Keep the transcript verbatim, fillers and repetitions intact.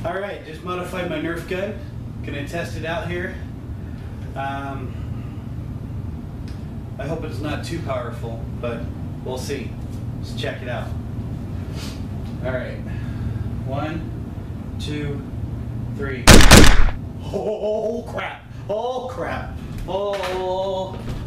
All right, just modified my Nerf gun. Gonna test it out here. Um, I hope it's not too powerful, but we'll see. Let's check it out. All right, one, two, three. Oh crap! Oh crap! Oh.